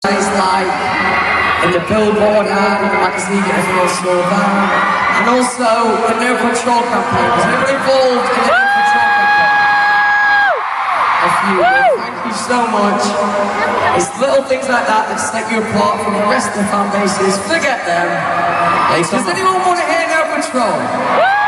like in the Billboard ad, in the magazine that everyone saw that, and also the No Control campaign. Was anyone involved in the No Control campaign? A few. Thank you so much. It's little things like that that set you apart from the rest of the fan bases. Forget them. Does anyone want to hear No Control?